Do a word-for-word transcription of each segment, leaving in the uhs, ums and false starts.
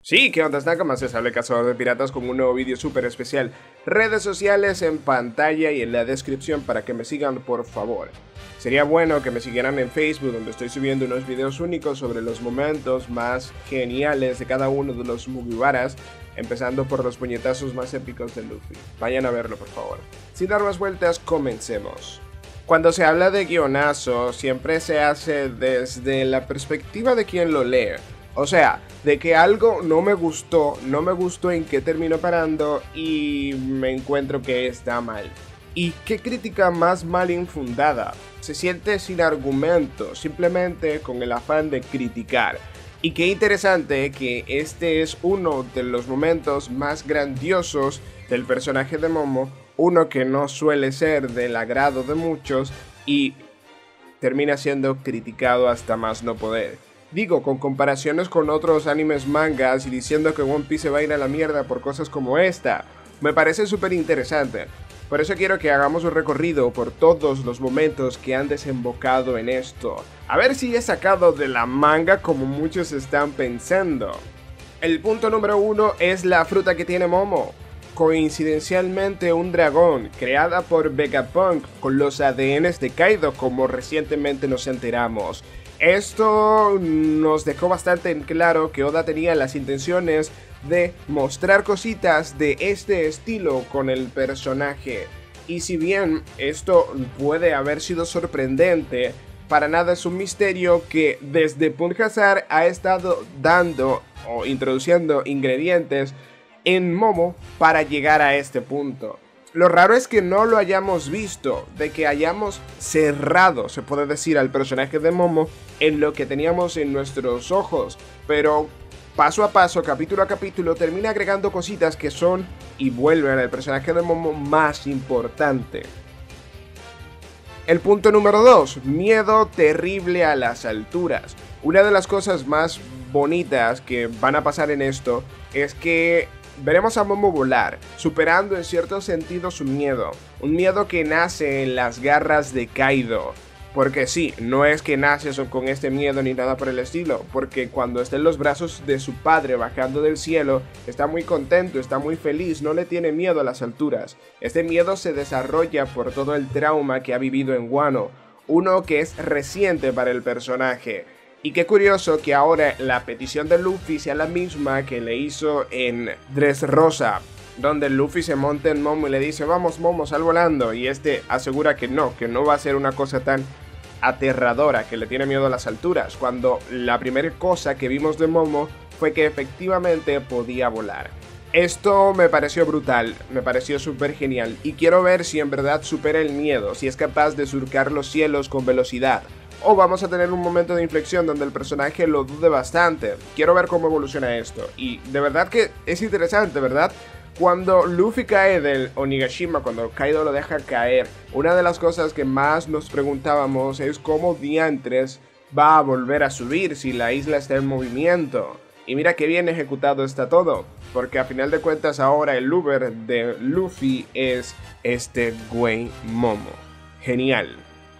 Sí, ¿qué onda, Nakamas? Se sale Cazador de Piratas con un nuevo vídeo súper especial. Redes sociales en pantalla y en la descripción para que me sigan, por favor. Sería bueno que me siguieran en Facebook, donde estoy subiendo unos videos únicos sobre los momentos más geniales de cada uno de los Mugiwaras, empezando por los puñetazos más épicos de Luffy. Vayan a verlo, por favor. Sin dar más vueltas, comencemos. Cuando se habla de guionazo, siempre se hace desde la perspectiva de quien lo lee. O sea, de que algo no me gustó, no me gustó en qué terminó parando y me encuentro que está mal. ¿Y qué crítica más mal infundada? Se siente sin argumento, simplemente con el afán de criticar. Y qué interesante que este es uno de los momentos más grandiosos del personaje de Momo, uno que no suele ser del agrado de muchos y termina siendo criticado hasta más no poder. Digo, con comparaciones con otros animes mangas y diciendo que One Piece se va a ir a la mierda por cosas como esta, me parece súper interesante. Por eso quiero que hagamos un recorrido por todos los momentos que han desembocado en esto. A ver si he sacado de la manga como muchos están pensando. El punto número uno es la fruta que tiene Momo. Coincidencialmente un dragón, creada por Vegapunk con los A D Ns de Kaido, como recientemente nos enteramos. Esto nos dejó bastante en claro que Oda tenía las intenciones de mostrar cositas de este estilo con el personaje. Y si bien esto puede haber sido sorprendente, para nada es un misterio que desde Punk Hazard ha estado dando o introduciendo ingredientes en Momo para llegar a este punto. Lo raro es que no lo hayamos visto, de que hayamos cerrado, se puede decir, al personaje de Momo en lo que teníamos en nuestros ojos, pero paso a paso, capítulo a capítulo, termina agregando cositas que son y vuelven al personaje de Momo más importante. El punto número dos, miedo terrible a las alturas. Una de las cosas más bonitas que van a pasar en esto es que veremos a Momo volar, superando en cierto sentido su miedo, un miedo que nace en las garras de Kaido. Porque sí, no es que nace con este miedo ni nada por el estilo, porque cuando está en los brazos de su padre bajando del cielo, está muy contento, está muy feliz, no le tiene miedo a las alturas. Este miedo se desarrolla por todo el trauma que ha vivido en Wano, uno que es reciente para el personaje. Y qué curioso que ahora la petición de Luffy sea la misma que le hizo en Dressrosa, donde Luffy se monta en Momo y le dice: vamos Momo, sal volando, y este asegura que no, que no va a ser una cosa tan aterradora, que le tiene miedo a las alturas, cuando la primera cosa que vimos de Momo fue que efectivamente podía volar. Esto me pareció brutal, me pareció súper genial, y quiero ver si en verdad supera el miedo, si es capaz de surcar los cielos con velocidad. O vamos a tener un momento de inflexión donde el personaje lo dude bastante. Quiero ver cómo evoluciona esto. Y de verdad que es interesante, ¿verdad? Cuando Luffy cae del Onigashima, cuando Kaido lo deja caer, una de las cosas que más nos preguntábamos es cómo diantres va a volver a subir si la isla está en movimiento. Y mira qué bien ejecutado está todo, porque a final de cuentas ahora el Uber de Luffy es este güey Momo. Genial.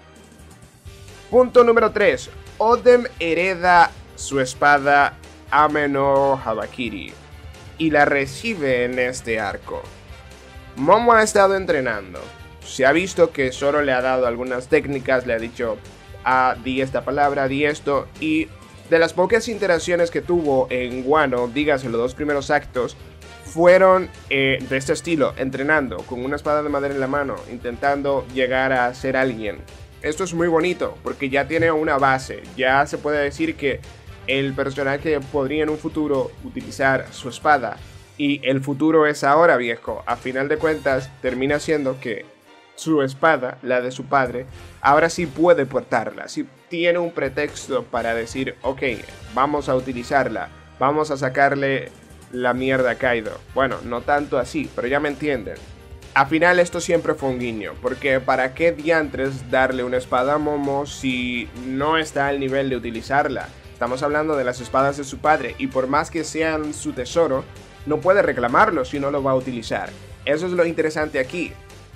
Punto número tres. Oden hereda su espada Ame no Habakiri y la recibe en este arco. Momo ha estado entrenando. Se ha visto que Zoro le ha dado algunas técnicas, le ha dicho: ah, di esta palabra, di esto, y de las pocas interacciones que tuvo en Wano, dígase los dos primeros actos, fueron eh, de este estilo, entrenando con una espada de madera en la mano, intentando llegar a ser alguien. Esto es muy bonito porque ya tiene una base, ya se puede decir que el personaje podría en un futuro utilizar su espada, y el futuro es ahora, viejo. A final de cuentas termina siendo que su espada, la de su padre, ahora sí puede portarla, sí tiene un pretexto para decir: ok, vamos a utilizarla, vamos a sacarle la mierda a Kaido. Bueno, no tanto así, pero ya me entienden. Al final esto siempre fue un guiño, porque ¿para qué diantres darle una espada a Momo si no está al nivel de utilizarla? Estamos hablando de las espadas de su padre, y por más que sean su tesoro, no puede reclamarlo si no lo va a utilizar. Eso es lo interesante aquí.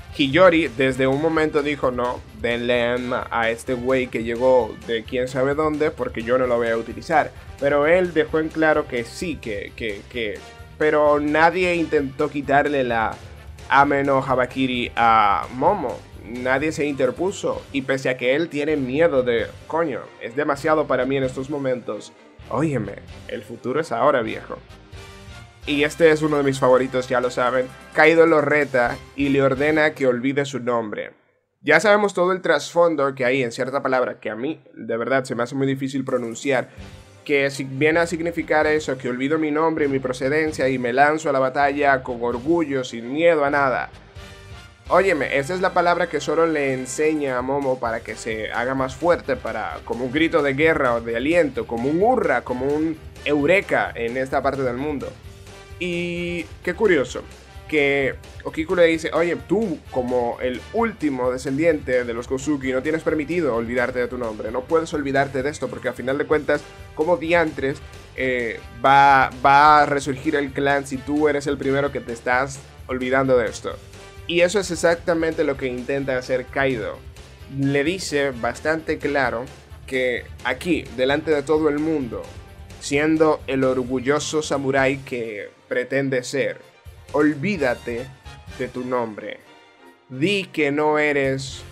Hiyori desde un momento dijo no, denle a este güey que llegó de quién sabe dónde porque yo no lo voy a utilizar. Pero él dejó en claro que sí, que, que, que... Pero nadie intentó quitarle la Ame no Habakiri a Momo. Nadie se interpuso. Y pese a que él tiene miedo de... Coño, es demasiado para mí en estos momentos. Óyeme, el futuro es ahora, viejo. Y este es uno de mis favoritos, ya lo saben. Kaido lo reta y le ordena que olvide su nombre. Ya sabemos todo el trasfondo que hay en cierta palabra que a mí, de verdad, se me hace muy difícil pronunciar. Que viene a significar eso, que olvido mi nombre y mi procedencia y me lanzo a la batalla con orgullo, sin miedo a nada. Óyeme, esa es la palabra que Zoro le enseña a Momo para que se haga más fuerte, para como un grito de guerra o de aliento, como un hurra, como un eureka en esta parte del mundo. Y qué curioso, que Okiku le dice, oye, tú como el último descendiente de los Kozuki no tienes permitido olvidarte de tu nombre, no puedes olvidarte de esto porque a final de cuentas, como diantres, eh, va, va a resurgir el clan si tú eres el primero que te estás olvidando de esto. Y eso es exactamente lo que intenta hacer Kaido. Le dice bastante claro que aquí, delante de todo el mundo, siendo el orgulloso samurái que pretende ser, olvídate de tu nombre. Di que no eres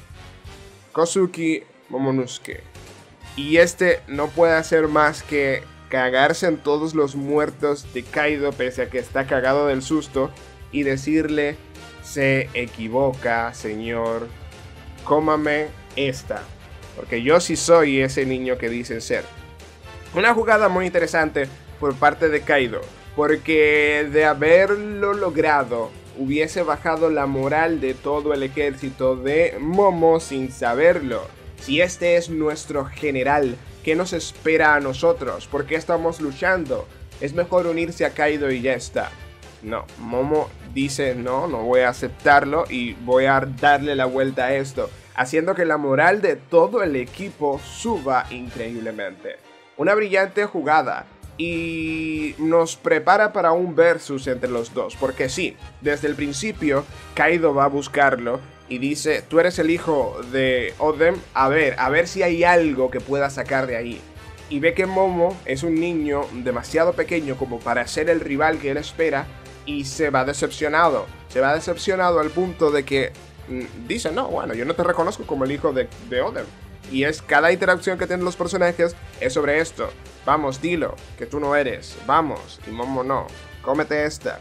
Kozuki Momonosuke. Y este no puede hacer más que cagarse en todos los muertos de Kaido, pese a que está cagado del susto, y decirle, se equivoca, señor, cómame esta, porque yo sí soy ese niño que dicen ser. Una jugada muy interesante por parte de Kaido, porque de haberlo logrado hubiese bajado la moral de todo el ejército de Momo sin saberlo. Si este es nuestro general, ¿qué nos espera a nosotros? ¿Por qué estamos luchando? Es mejor unirse a Kaido y ya está. No, Momo dice no, no voy a aceptarlo y voy a darle la vuelta a esto, haciendo que la moral de todo el equipo suba increíblemente. Una brillante jugada y nos prepara para un versus entre los dos, porque sí, desde el principio Kaido va a buscarlo y dice, tú eres el hijo de Oden, a ver, a ver si hay algo que pueda sacar de ahí. Y ve que Momo es un niño demasiado pequeño como para ser el rival que él espera y se va decepcionado, se va decepcionado al punto de que mm, dice, no, bueno, yo no te reconozco como el hijo de, de Oden. Y es cada interacción que tienen los personajes es sobre esto. Vamos, dilo, que tú no eres. Vamos, y Momo no. Cómete esta.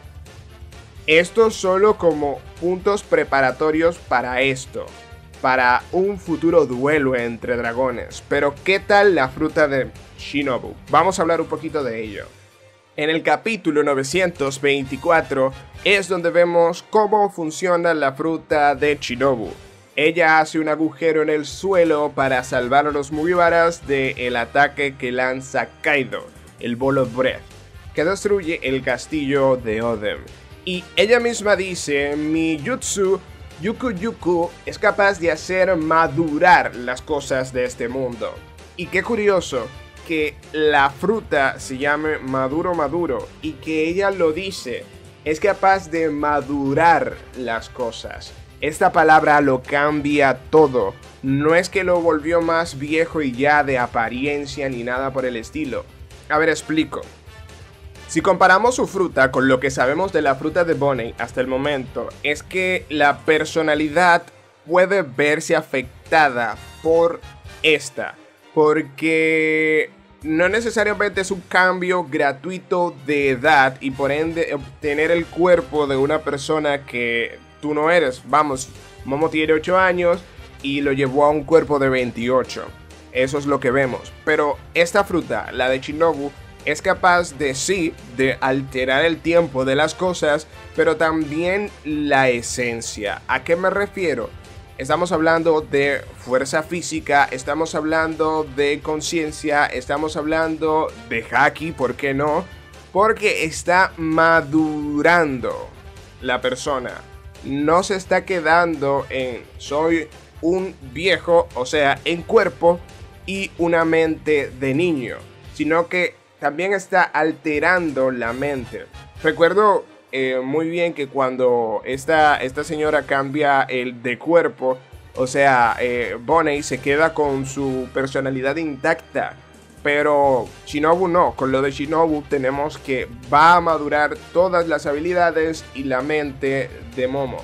Esto solo como puntos preparatorios para esto. Para un futuro duelo entre dragones. Pero ¿qué tal la fruta de Shinobu? Vamos a hablar un poquito de ello. En el capítulo novecientos veinticuatro es donde vemos cómo funciona la fruta de Shinobu. Ella hace un agujero en el suelo para salvar a los Mugiwaras del ataque que lanza Kaido, el Ball of Breath, que destruye el castillo de Oden. Y ella misma dice, mi jutsu Yuku Yuku es capaz de hacer madurar las cosas de este mundo. Y qué curioso que la fruta se llame Maduro Maduro y que ella lo dice, es capaz de madurar las cosas. Esta palabra lo cambia todo, no es que lo volvió más viejo y ya de apariencia ni nada por el estilo. A ver, explico. Si comparamos su fruta con lo que sabemos de la fruta de Bonnie hasta el momento, es que la personalidad puede verse afectada por esta, porque no necesariamente es un cambio gratuito de edad y por ende obtener el cuerpo de una persona que tú no eres. Vamos, Momo tiene ocho años y lo llevó a un cuerpo de veintiocho. Eso es lo que vemos. Pero esta fruta, la de Shinobu, es capaz de sí, de alterar el tiempo de las cosas, pero también la esencia. ¿A qué me refiero? Estamos hablando de fuerza física, estamos hablando de conciencia, estamos hablando de haki, ¿por qué no? Porque está madurando la persona. No se está quedando en soy un viejo, o sea, en cuerpo y una mente de niño, sino que también está alterando la mente. Recuerdo eh, muy bien que cuando esta, esta señora cambia el de cuerpo, o sea, eh, Bonnie se queda con su personalidad intacta. Pero Shinobu no, con lo de Shinobu tenemos que va a madurar todas las habilidades y la mente de Momo.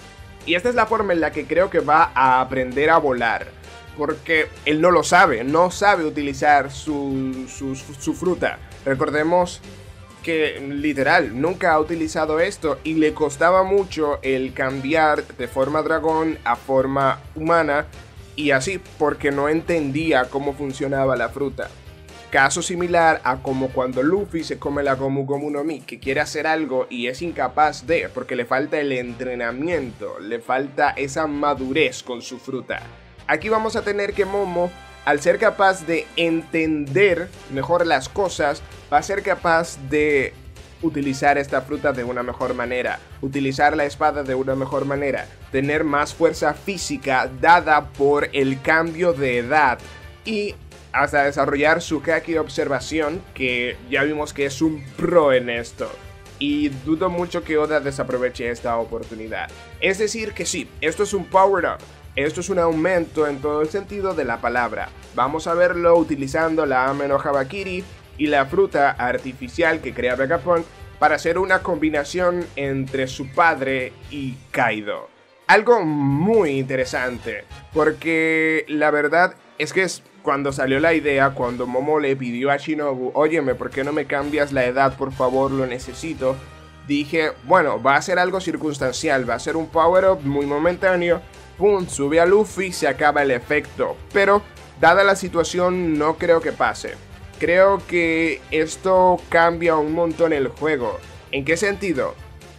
Y esta es la forma en la que creo que va a aprender a volar. Porque él no lo sabe, no sabe utilizar su, su, su fruta. Recordemos que literal nunca ha utilizado esto y le costaba mucho el cambiar de forma dragón a forma humana. Y así porque no entendía cómo funcionaba la fruta. Caso similar a como cuando Luffy se come la Gomu Gomu no Mi, que quiere hacer algo y es incapaz de, porque le falta el entrenamiento, le falta esa madurez con su fruta. Aquí vamos a tener que Momo, al ser capaz de entender mejor las cosas, va a ser capaz de utilizar esta fruta de una mejor manera, utilizar la espada de una mejor manera, tener más fuerza física dada por el cambio de edad y hasta desarrollar su haki de observación, que ya vimos que es un pro en esto. Y dudo mucho que Oda desaproveche esta oportunidad. Es decir que sí, esto es un power up. Esto es un aumento en todo el sentido de la palabra. Vamos a verlo utilizando la Ame no Habakiri y la fruta artificial que crea Vegapunk para hacer una combinación entre su padre y Kaido. Algo muy interesante, porque la verdad es que es cuando salió la idea, cuando Momo le pidió a Shinobu, óyeme, ¿por qué no me cambias la edad, por favor, lo necesito? Dije, bueno, va a ser algo circunstancial, va a ser un power-up muy momentáneo, pum, sube a Luffy, se acaba el efecto. Pero, dada la situación, no creo que pase. Creo que esto cambia un montón el juego. ¿En qué sentido?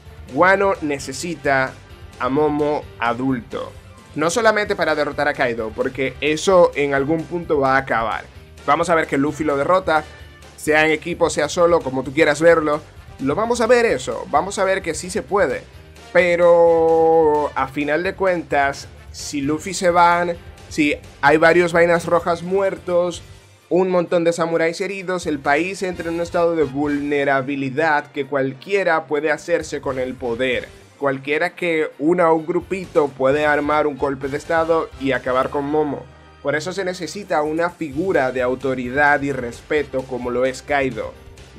Wano necesita a Momo adulto. No solamente para derrotar a Kaido, porque eso en algún punto va a acabar. Vamos a ver que Luffy lo derrota, sea en equipo, sea solo, como tú quieras verlo. Lo vamos a ver eso, vamos a ver que sí se puede. Pero a final de cuentas, si Luffy se van, si hay varios vainas rojas muertos, un montón de samuráis heridos, el país entra en un estado de vulnerabilidad que cualquiera puede hacerse con el poder. Cualquiera que una o un grupito puede armar un golpe de estado y acabar con Momo. Por eso se necesita una figura de autoridad y respeto como lo es Kaido.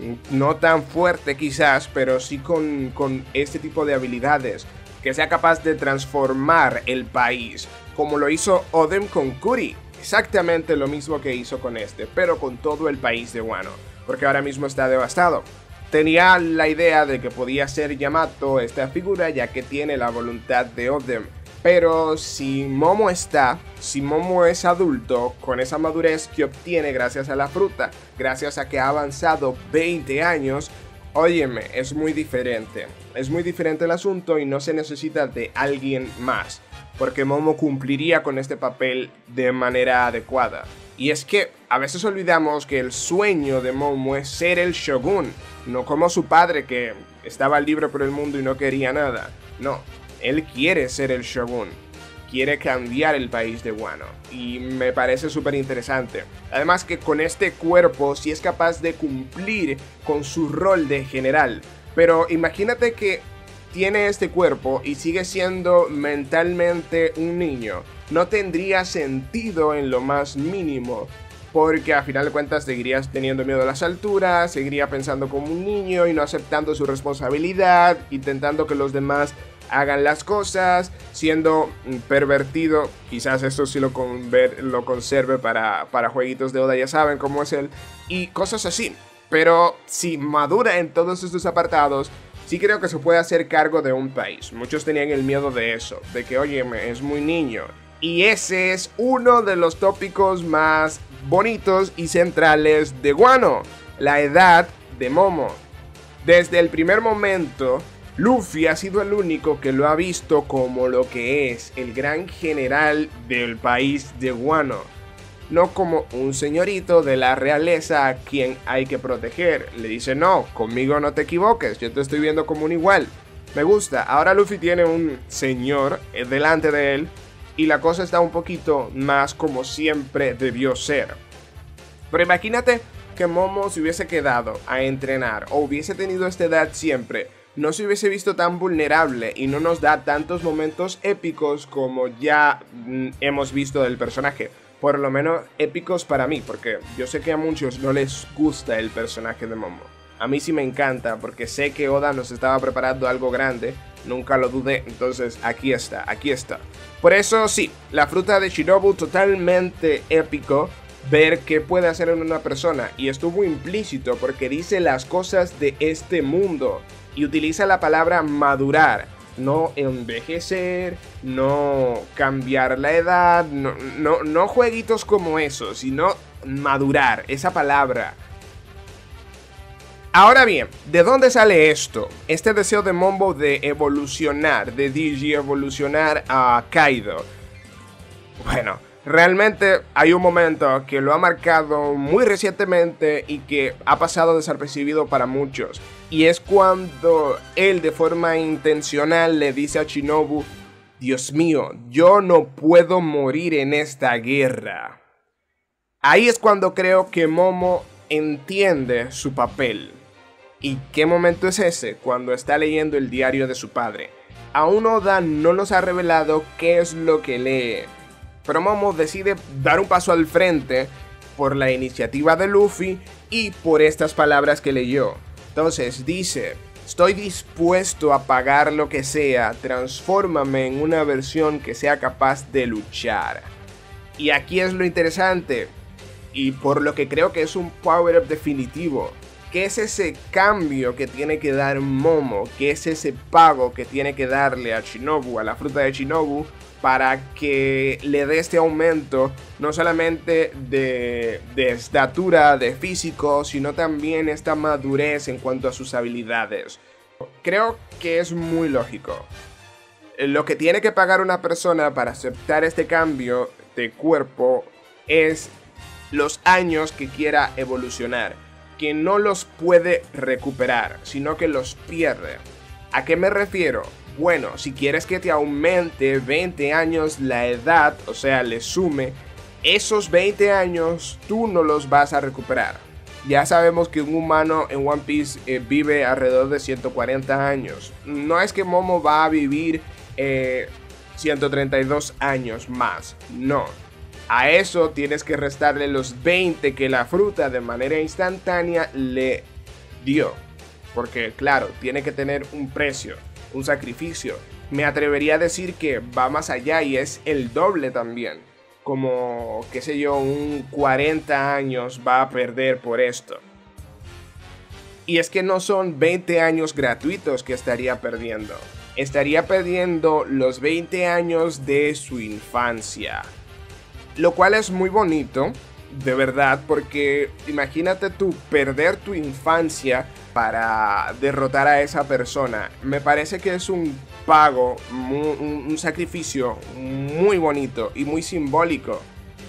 No tan fuerte quizás, pero sí con, con este tipo de habilidades. Que sea capaz de transformar el país, como lo hizo Oden con Kuri. Exactamente lo mismo que hizo con este, pero con todo el país de Wano. Porque ahora mismo está devastado. Tenía la idea de que podía ser Yamato esta figura, ya que tiene la voluntad de Oden. Pero si Momo está, si Momo es adulto, con esa madurez que obtiene gracias a la fruta, gracias a que ha avanzado veinte años, óyeme, es muy diferente. Es muy diferente el asunto y no se necesita de alguien más, porque Momo cumpliría con este papel de manera adecuada. Y es que a veces olvidamos que el sueño de Momo es ser el Shogun, no como su padre que estaba libre por el mundo y no quería nada. No, él quiere ser el Shogun, quiere cambiar el país de Wano y me parece súper interesante. Además que con este cuerpo sí es capaz de cumplir con su rol de general, pero imagínate que tiene este cuerpo y sigue siendo mentalmente un niño. No tendría sentido en lo más mínimo, porque a final de cuentas seguirías teniendo miedo a las alturas, seguiría pensando como un niño y no aceptando su responsabilidad, intentando que los demás hagan las cosas, siendo pervertido. Quizás esto sí lo, conver lo conserve para, para jueguitos de Oda, ya saben cómo es él, y cosas así. Pero si madura en todos estos apartados, sí creo que se puede hacer cargo de un país. Muchos tenían el miedo de eso, de que, oye, es muy niño. Y ese es uno de los tópicos más bonitos y centrales de Wano, la edad de Momo. Desde el primer momento, Luffy ha sido el único que lo ha visto como lo que es, el gran general del país de Wano. No como un señorito de la realeza a quien hay que proteger. Le dice, no, conmigo no te equivoques, yo te estoy viendo como un igual. Me gusta, ahora Luffy tiene un señor delante de él y la cosa está un poquito más como siempre debió ser. Pero imagínate que Momo se hubiese quedado a entrenar o hubiese tenido esta edad siempre. no se hubiese visto tan vulnerable y no nos da tantos momentos épicos como ya mm, hemos visto del personaje. Por lo menos épicos para mí, porque yo sé que a muchos no les gusta el personaje de Momo. A mí sí me encanta, porque sé que Oda nos estaba preparando algo grande, nunca lo dudé, entonces aquí está, aquí está. Por eso sí, la fruta de Shinobu totalmente épico, ver qué puede hacer en una persona, y estuvo implícito porque dice las cosas de este mundo, y utiliza la palabra madurar. No envejecer, no cambiar la edad, no, no, no jueguitos como eso, sino madurar, esa palabra. Ahora bien, ¿de dónde sale esto? Este deseo de Momo de evolucionar, de Digi evolucionar a Kaido. Bueno, realmente hay un momento que lo ha marcado muy recientemente y que ha pasado desapercibido para muchos. Y es cuando él de forma intencional le dice a Shinobu: Dios mío, yo no puedo morir en esta guerra. Ahí es cuando creo que Momo entiende su papel. ¿Y qué momento es ese? Cuando está leyendo el diario de su padre. Aún Oda no nos ha revelado qué es lo que lee, pero Momo decide dar un paso al frente por la iniciativa de Luffy y por estas palabras que leyó. Entonces dice: estoy dispuesto a pagar lo que sea, transfórmame en una versión que sea capaz de luchar. Y aquí es lo interesante, y por lo que creo que es un power-up definitivo. ¿Qué es ese cambio que tiene que dar Momo? ¿Qué es ese pago que tiene que darle a Shinobu, a la fruta de Shinobu, para que le dé este aumento, no solamente de, de estatura, de físico, sino también esta madurez en cuanto a sus habilidades? Creo que es muy lógico. Lo que tiene que pagar una persona para aceptar este cambio de cuerpo es los años que quiera evolucionar, que no los puede recuperar, sino que los pierde. ¿A qué me refiero? Bueno, si quieres que te aumente veinte años la edad, o sea, le sume, esos veinte años tú no los vas a recuperar. Ya sabemos que un humano en One Piece eh, vive alrededor de ciento cuarenta años. No es que Momo va a vivir eh, ciento treinta y dos años más, no. A eso tienes que restarle los veinte que la fruta de manera instantánea le dio. Porque claro, tiene que tener un precio, un sacrificio. Me atrevería a decir que va más allá y es el doble también. Como, qué sé yo, un cuarenta años va a perder por esto. Y es que no son veinte años gratuitos que estaría perdiendo. Estaría perdiendo los veinte años de su infancia. Lo cual es muy bonito, de verdad, porque imagínate tú perder tu infancia para derrotar a esa persona. Me parece que es un pago, un, un sacrificio muy bonito y muy simbólico.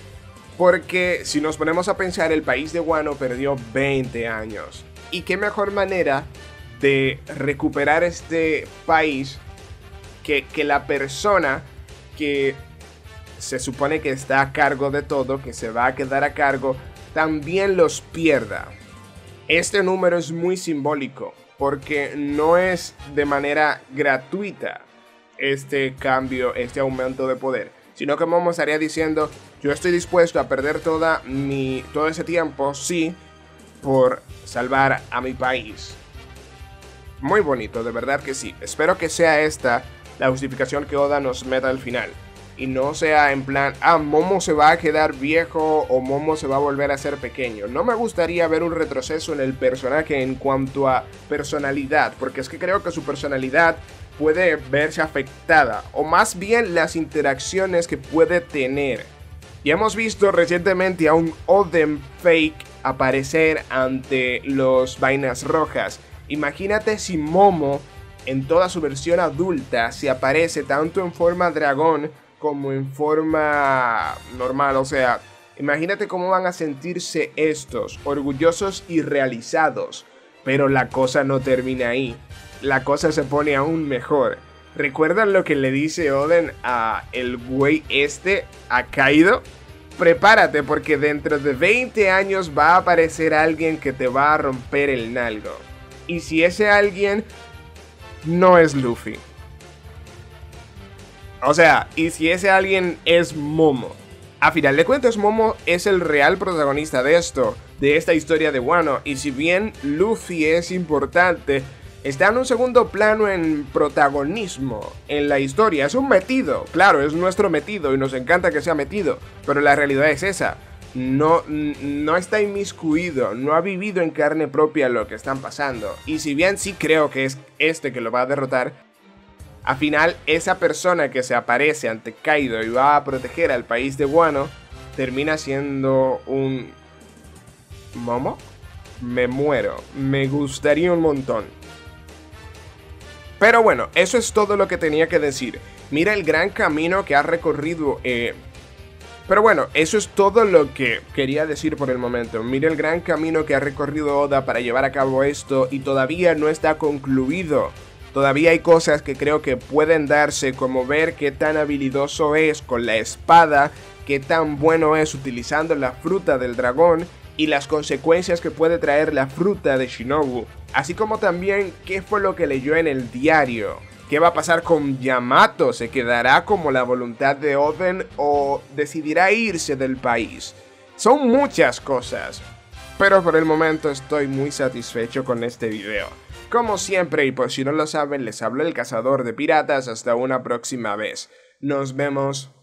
Porque si nos ponemos a pensar, el país de Wano perdió veinte años. Y qué mejor manera de recuperar este país que, que la persona que se supone que está a cargo de todo, que se va a quedar a cargo, también los pierda. Este número es muy simbólico porque no es de manera gratuita este cambio, este aumento de poder, sino que Momo estaría diciendo: yo estoy dispuesto a perder toda mi, todo ese tiempo, sí, por salvar a mi país. Muy bonito, de verdad que sí. Espero que sea esta la justificación que Oda nos meta al final. Y no sea en plan, ah, Momo se va a quedar viejo o Momo se va a volver a ser pequeño. No me gustaría ver un retroceso en el personaje en cuanto a personalidad, porque es que creo que su personalidad puede verse afectada, o más bien las interacciones que puede tener. Y hemos visto recientemente a un Oden fake aparecer ante los Vainas Rojas. Imagínate si Momo, en toda su versión adulta, se aparece tanto en forma dragón como en forma normal. O sea, imagínate cómo van a sentirse estos, orgullosos y realizados. Pero la cosa no termina ahí, la cosa se pone aún mejor. ¿Recuerdan lo que le dice Oden a el güey este, a Kaido? Prepárate, porque dentro de veinte años va a aparecer alguien que te va a romper el nalgo. Y si ese alguien no es Luffy. O sea, y si ese alguien es Momo. A final de cuentas, Momo es el real protagonista de esto, de esta historia de Wano, y si bien Luffy es importante, está en un segundo plano en protagonismo en la historia. Es un metido, claro, es nuestro metido y nos encanta que sea metido, pero la realidad es esa. No, no está inmiscuido, no ha vivido en carne propia lo que están pasando. Y si bien sí creo que es este que lo va a derrotar, al final esa persona que se aparece ante Kaido y va a proteger al país de Wano termina siendo un... ¿Momo? Me muero, me gustaría un montón. Pero bueno, eso es todo lo que tenía que decir. Mira el gran camino que ha recorrido... Eh... Pero bueno, eso es todo lo que quería decir por el momento. Mira el gran camino que ha recorrido Oda para llevar a cabo esto y todavía no está concluido. Todavía hay cosas que creo que pueden darse, como ver qué tan habilidoso es con la espada, qué tan bueno es utilizando la fruta del dragón y las consecuencias que puede traer la fruta de Shinobu, así como también qué fue lo que leyó en el diario. ¿Qué va a pasar con Yamato? ¿Se quedará como la voluntad de Oden o decidirá irse del país? Son muchas cosas, pero por el momento estoy muy satisfecho con este video. Como siempre, y por si no lo saben, les hablo el cazador de piratas. Hasta una próxima vez. Nos vemos.